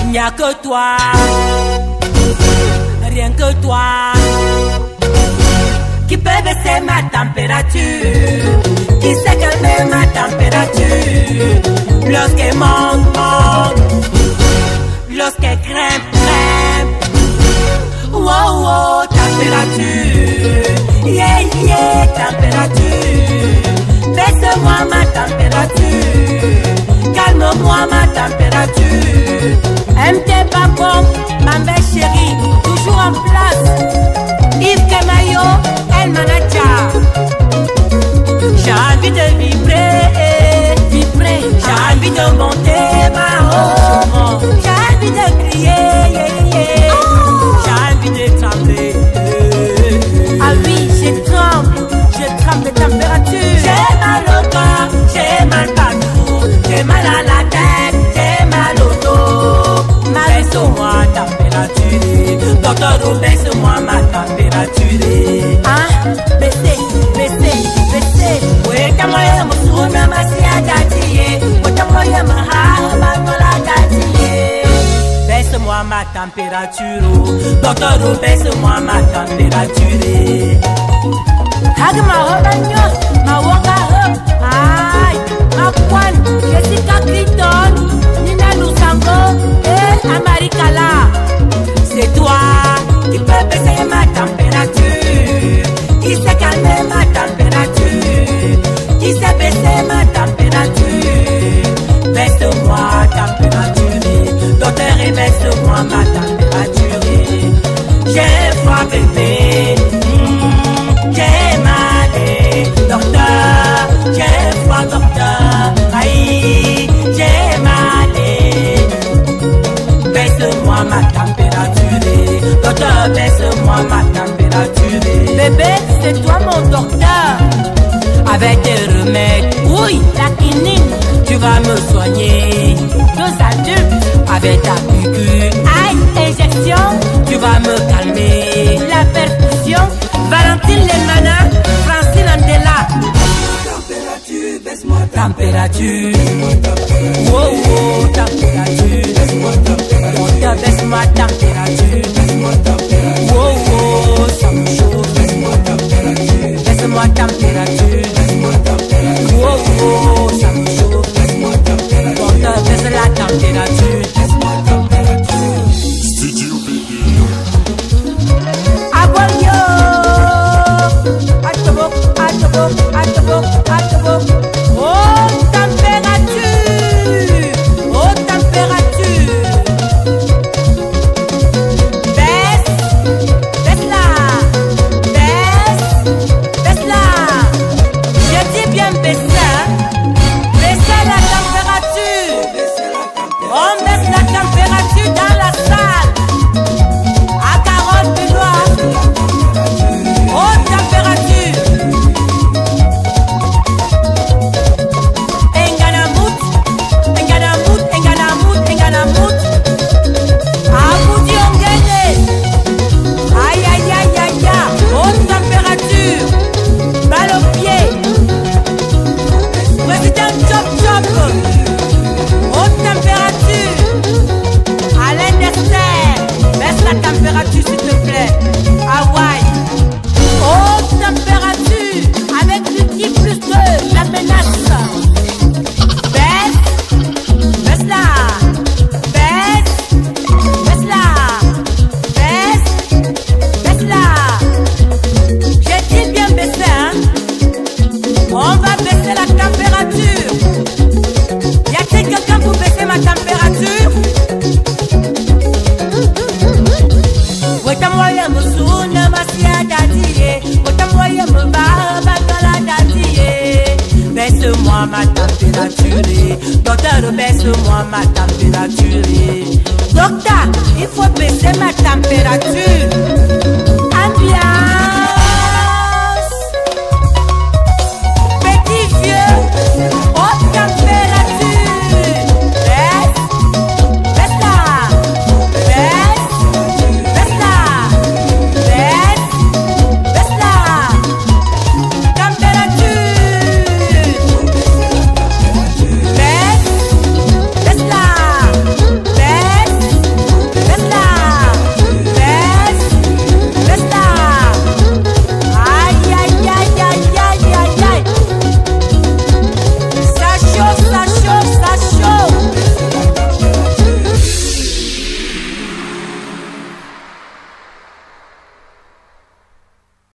Il n'y a que toi, rien que toi, qui peut baisser ma température, qui sait calmer ma température. Lorsqu'elle monte, lorsqu'elle grimpe, wow, wow, température, yeah, yeah, température. Baisse-moi ma température, calme-moi ma température. MT Babon, ma belle chérie, toujours en place. Yves Kemayo, El Manager. J'ai envie de vibrer, vibrer. J'ai envie de monter ma haut. J'ai envie de crier, yeah, yeah. J'ai envie de trembler. Ah oui, je tremble de température. J'ai mal au corps, j'ai mal partout. J'ai mal à la tête, j'ai mal au dos. Baisse-moi température, docteur, baisse-moi ma température. Ah, baissez. Oui, comment est mon sourire, ma siagatier. Oui, comment est ma harma, la gatier. Baisse-moi ma température, docteur, baisse-moi ma température. Hag ma hobanyo, ma waka hub, ay, ma kwan, Jessica Clinton, Nina Lusango, et Amaricala. C'est toi qui peux baisser ma température, qui sait calmer ma température, qui sait baisser ma température. Baisse-moi température, docteur, et baisse-moi ma température. J'ai froid bébé. Docteur, j'ai froid, docteur, aïe, j'ai mal. Baisse-moi ma température, docteur, baisse-moi ma température. Bébé, c'est toi mon docteur. Avec tes remèdes, oui, la quinine, tu vas me soigner. Deux adultes, avec ta piqûre, aïe, injection, tu vas me calmer. La perfusion, Valentine Lemana, Francine Andela. Température, wow, wow, température, baisse-moi température, wow, wow, ça me chauffe, baisse-moi température, wow, wow, ça me chauffe, baisse la température. Baisse-moi ma température, docteur, baisse-moi ma température. Docteur, il faut baisser ma température.